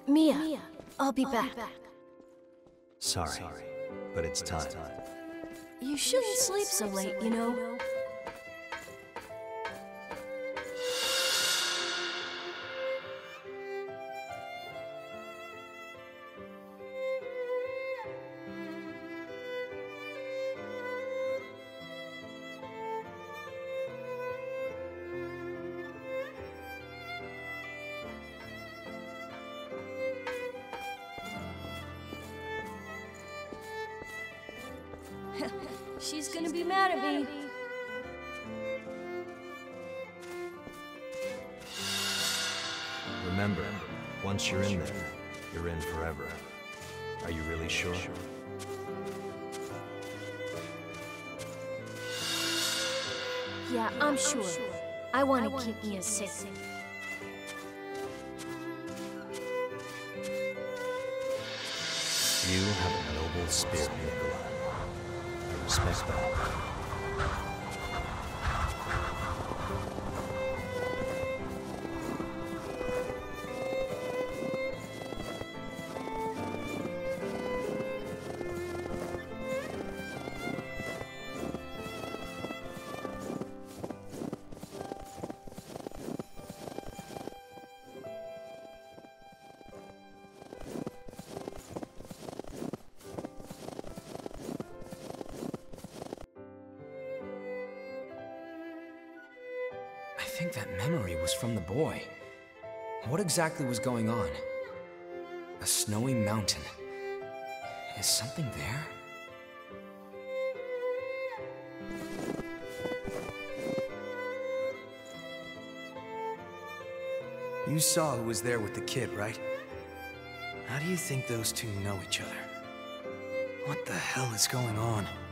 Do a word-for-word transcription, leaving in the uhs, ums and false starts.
Mia, I'll be back. Sorry, but it's time. You shouldn't sleep so late, you know. She's gonna be mad at me. Remember, once you're in there, you're in forever. Are you really sure? Yeah, I'm sure. I want to keep Mia safe. You have a noble spirit, Nicola. I respect that. I think that memory was from the boy. What exactly was going on? A snowy mountain. Is something there? You saw who was there with the kid, right? How do you think those two know each other? What the hell is going on?